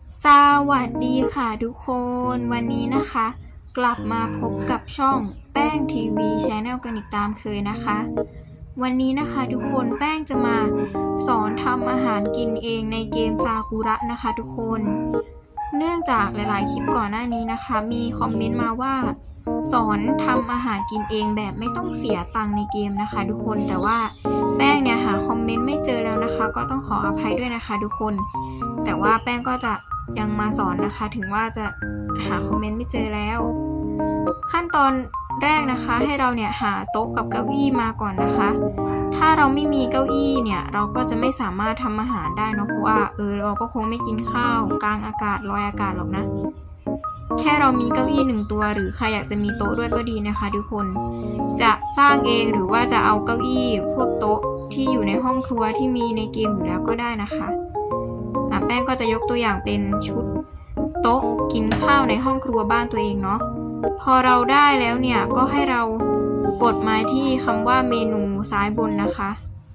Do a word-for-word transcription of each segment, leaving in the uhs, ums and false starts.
สวัสดีค่ะทุกคนวันนี้นะคะกลับมาพบกับช่องแป้งทีวีชแนลกันอีกตามเคยนะคะวันนี้นะคะทุกคนแป้งจะมาสอนทำอาหารกินเองในเกมซากุระนะคะทุกคนเนื่องจากหลายๆคลิปก่อนหน้านี้นะคะมีคอมเมนต์มาว่าสอนทำอาหารกินเองแบบไม่ต้องเสียตังค์ในเกมนะคะทุกคนแต่ว่าแป้งเนี่ยหาคอมเมนต์ไม่เจอแล้วนะคะก็ต้องขออภัยด้วยนะคะทุกคนแต่ว่าแป้งก็จะยังมาสอนนะคะถึงว่าจะหาคอมเมนต์ไม่เจอแล้วขั้นตอนแรกนะคะให้เราเนี่ยหาโต๊ะกับเก้าอี้มาก่อนนะคะถ้าเราไม่มีเก้าอี้เนี่ยเราก็จะไม่สามารถทำอาหารได้เนาะเพราะว่าเออเราก็คงไม่กินข้าวกลางอากาศลอยอากาศหรอกนะแค่เรามีเก้าอี้หนึ่งตัวหรือใครอยากจะมีโต๊ะด้วยก็ดีนะคะทุกคนจะสร้างเองหรือว่าจะเอาเก้าอี้พวกโต๊ะที่อยู่ในห้องครัวที่มีในเกมอยู่แล้วก็ได้นะคะแป้งก็จะยกตัวอย่างเป็นชุดโต๊ะกินข้าวในห้องครัวบ้านตัวเองเนาะพอเราได้แล้วเนี่ยก็ให้เรากดมาที่คำว่าเมนูซ้ายบนนะคะ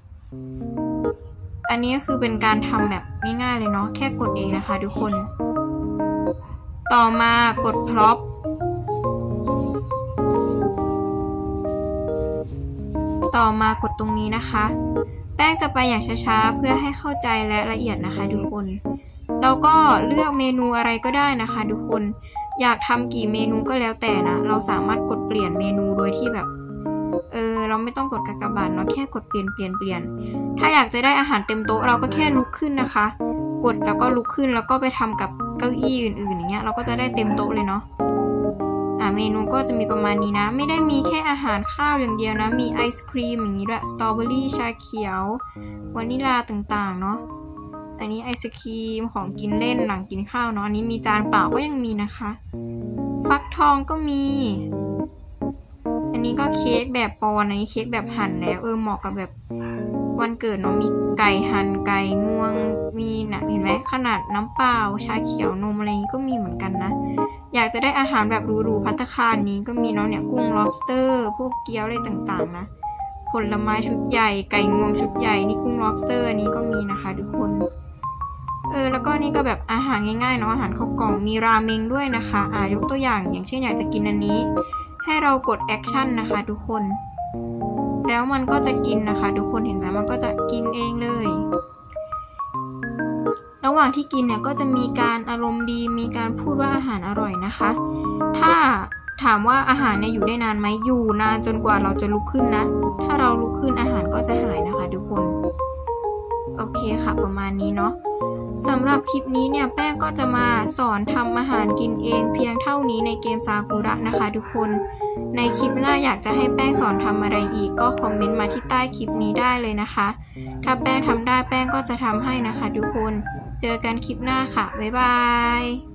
อันนี้คือเป็นการทำแบบง่ายๆเลยเนาะแค่กดเองนะคะทุกคนต่อมากดพร็อพต่อมากดตรงนี้นะคะแป้งจะไปอย่างช้าๆเพื่อให้เข้าใจและละเอียดนะคะทุกคนเราก็เลือกเมนูอะไรก็ได้นะคะทุกคนอยากทำกี่เมนูก็แล้วแต่นะเราสามารถกดเปลี่ยนเมนูโดยที่แบบเออเราไม่ต้องกดกากบาทเนาะแค่กดเปลี่ยนเปลี่ยนเปลี่ยนถ้าอยากจะได้อาหารเต็มโต๊ะเราก็แค่ลุกขึ้นนะคะกดแล้วก็ลุกขึ้นแล้วก็ไปทำกับเก้าอี้อื่นๆอย่างเงี้ยเราก็จะได้เต็มโต๊ะเลยเนาะอ่าเมนูก็จะมีประมาณนี้นะไม่ได้มีแค่อาหารข้าวอย่างเดียวนะมีไอศครีมอย่างนี้ด้วยสตรอเบอรี่ชาเขียววานิลาต่างๆเนาะอันนี้ไอศครีมของกินเล่นหลังกินข้าวเนาะอันนี้มีจานเปล่าก็ยังมีนะคะฟักทองก็มีอันนี้ก็เค้กแบบปอนอันนี้เค้กแบบหั่นแล้วเออเหมาะกับแบบวันเกิดเนาะมีไก่หั่นไก่งวงมีนะเห็นไหมขนาดน้ำเปล่าชาเขียวนมอะไรนี้ก็มีเหมือนกันนะอยากจะได้อาหารแบบหรูๆภัตตาคารนี้ก็มีเนาะเนี่ยกุ้ง lobster พวกเกี๊ยวอะไรต่างๆนะผลไม้ชุดใหญ่ไก่งวงชุดใหญ่นี่กุ้ง lobster อันนี้ก็มีนะคะทุกคนเออแล้วก็นี่ก็แบบอาหารง่ายๆเนาะอาหารข้าวกล่องมีราเมงด้วยนะคะอ่ายกตัวอย่างอย่างเช่นอยากจะกินอันนี้ให้เรากดแอคชั่นนะคะทุกคนแล้วมันก็จะกินนะคะทุกคนเห็นไหมมันก็จะกินเองเลยระหว่างที่กินเนี่ยก็จะมีการอารมณ์ดีมีการพูดว่าอาหารอร่อยนะคะถ้าถามว่าอาหารเนี่ยอยู่ได้นานไหมอยู่นานจนกว่าเราจะลุกขึ้นนะถ้าเราลุกขึ้นอาหารก็จะหายนะคะทุกคนโอเคค่ะประมาณนี้เนาะสำหรับคลิปนี้เนี่ยแป้งก็จะมาสอนทำอาหารกินเองเพียงเท่านี้ในเกมซากุระนะคะทุกคนในคลิปหน้าอยากจะให้แป้งสอนทำอะไรอีกก็คอมเมนต์มาที่ใต้คลิปนี้ได้เลยนะคะถ้าแป้งทำได้แป้งก็จะทำให้นะคะทุกคนเจอกันคลิปหน้าค่ะบ๊ายบาย